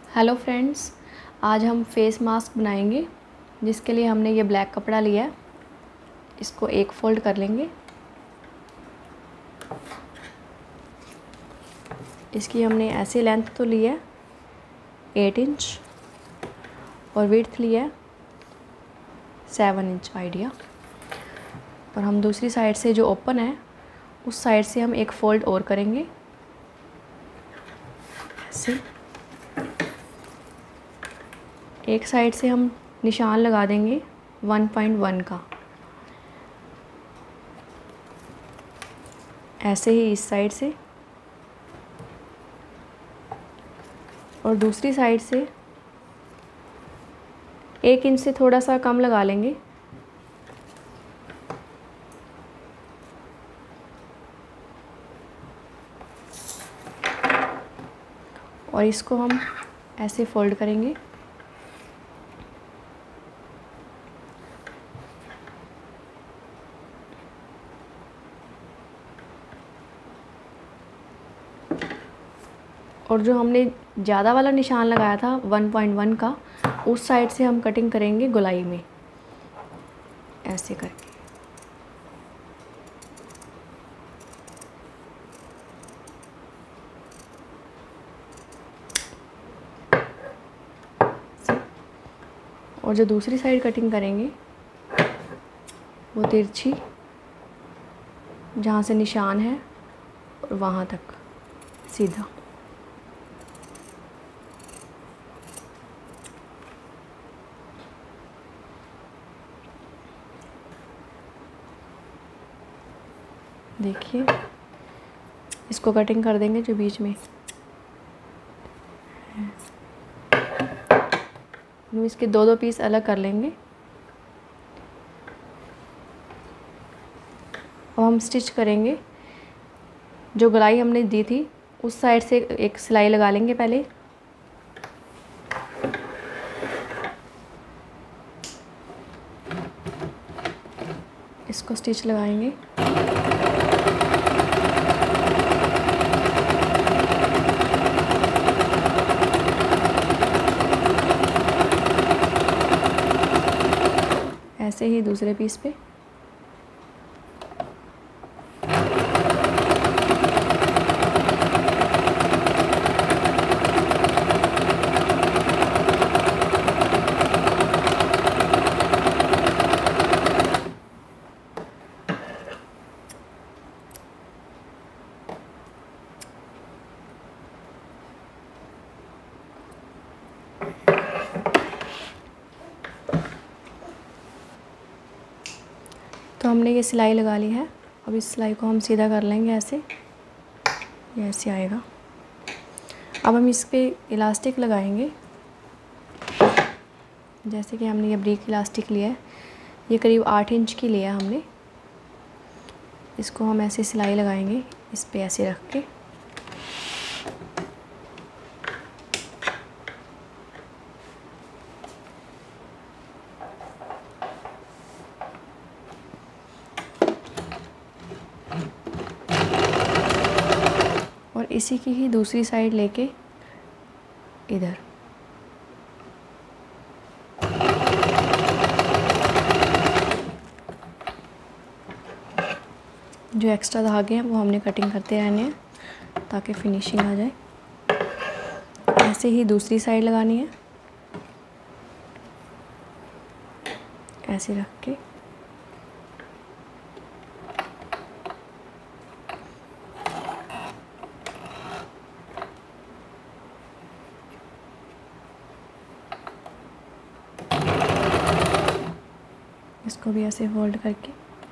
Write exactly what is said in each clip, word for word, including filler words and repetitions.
Hello friends, आज हम face mask बनाएंगे। जिसके लिए हमने ये ब्लैक कपड़ा लिया है। इसको एक फोल्ड कर लेंगे। इसकी हमने ऐसी लेंथ तो ली है एट इंच और विड्थ लिया है सेवन इंच आइडिया। और हम दूसरी साइड से जो ओपन है उस साइड से हम एक फोल्ड और करेंगे ऐसे। एक साइड से हम निशान लगा देंगे वन पॉइंट वन का, ऐसे ही इस साइड से। और दूसरी साइड से एक इंच से थोड़ा सा कम लगा लेंगे। और इसको हम ऐसे फोल्ड करेंगे। और जो हमने ज़्यादा वाला निशान लगाया था वन पॉइंट वन का, उस साइड से हम कटिंग करेंगे गोलाई में ऐसे करके। और जो दूसरी साइड कटिंग करेंगे वो तिरछी जहाँ से निशान है और वहाँ तक सीधा। देखिए, इसको कटिंग कर देंगे जो बीच में। हम इसके दो दो पीस अलग कर लेंगे। अब हम स्टिच करेंगे। जो गोलाई हमने दी थी उस साइड से एक सिलाई लगा लेंगे पहले। इसको स्टिच लगाएंगे। ऐसे ही दूसरे पीस पे। तो हमने ये सिलाई लगा ली है। अब इस सिलाई को हम सीधा कर लेंगे ऐसे। ये ऐसे आएगा। अब हम इस पे इलास्टिक लगाएंगे। जैसे कि हमने ये ब्रीक इलास्टिक लिया है, ये करीब आठ इंच की लिया है हमने। इसको हम ऐसे सिलाई लगाएंगे इस पे ऐसे रख के। और इसी की ही दूसरी साइड लेके इधर जो एक्स्ट्रा धागे हैं वो हमने कटिंग करते रहने हैं ताकि फिनिशिंग आ जाए। ऐसे ही दूसरी साइड लगानी है ऐसे रख के। इसको भी ऐसे फोल्ड करके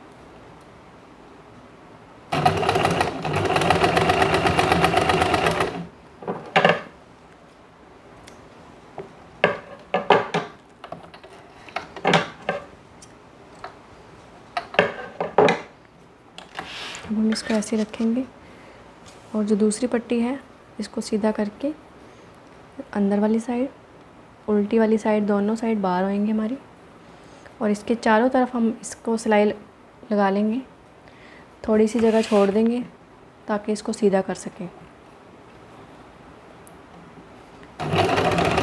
अब हम इसको ऐसे रखेंगे। और जो दूसरी पट्टी है इसको सीधा करके अंदर वाली साइड, उल्टी वाली साइड, दोनों साइड बाहर होएंगे हमारी। और इसके चारों तरफ हम इसको सिलाई लगा लेंगे। थोड़ी सी जगह छोड़ देंगे ताकि इसको सीधा कर सकें।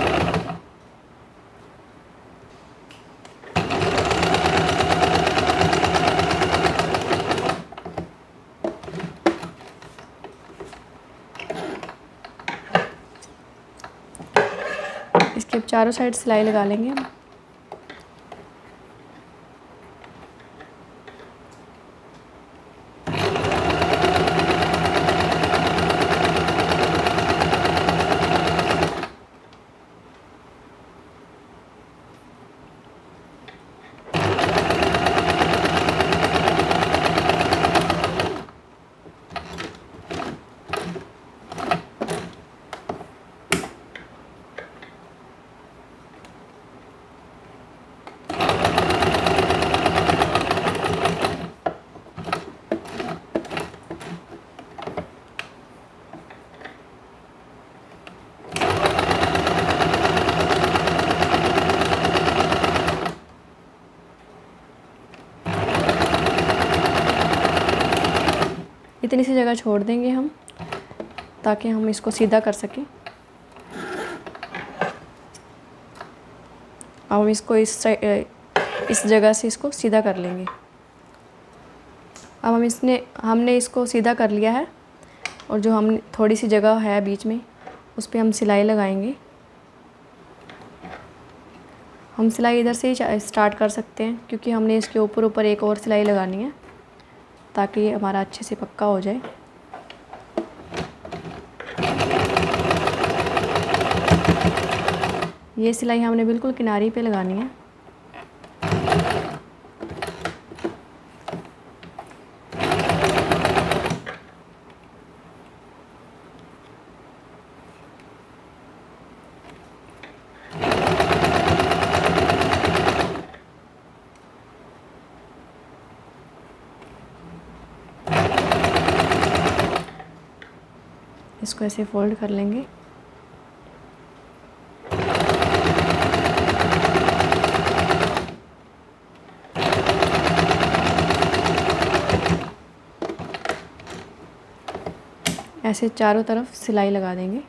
इसके चारों साइड सिलाई लगा लेंगे हम। इतनी सी जगह छोड़ देंगे हम ताकि हम इसको सीधा कर सकें। अब हम इसको इस इस जगह से इसको सीधा कर लेंगे। अब हम इसने हमने इसको सीधा कर लिया है और जो हम थोड़ी सी जगह है बीच में उस पर हम सिलाई लगाएंगे। हम सिलाई इधर से ही स्टार्ट कर सकते हैं क्योंकि हमने इसके ऊपर ऊपर एक और सिलाई लगानी है ताकि ये हमारा अच्छे से पक्का हो जाए। ये सिलाई हमने बिल्कुल किनारी पे लगानी है। इसको ऐसे फोल्ड कर लेंगे। ऐसे चारों तरफ सिलाई लगा देंगे।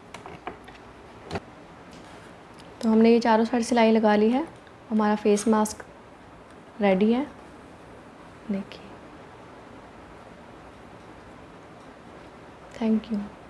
तो हमने ये चारों साइड सिलाई लगा ली है। हमारा फेस मास्क रेडी है। देखिए। Thank you.